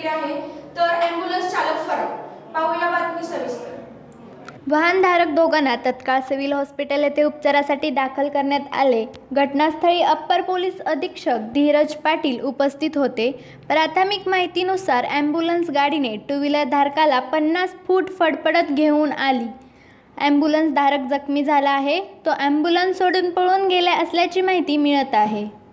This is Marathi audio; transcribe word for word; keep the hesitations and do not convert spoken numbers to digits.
गेलेली आहे, तर ॲम्ब्युलन्स चालक फरार. पाहूया बातमी सविस्तर. वाहनधारक दोघांना तत्काळ सिव्हिल हॉस्पिटल येथे उपचारासाठी दाखल करण्यात आले. घटनास्थळी अप्पर पोलीस अधीक्षक धीरज पाटील उपस्थित होते. प्राथमिक माहितीनुसार ॲम्ब्युलन्स गाडीने टू व्हीलर धारकाला पन्नास फूट फडफडत घेऊन आली. ॲम्ब्युलन्स धारक जखमी झाला आहे. तो ॲम्ब्युलन्स सोडून पळून गेला असल्याची माहिती मिळत आहे.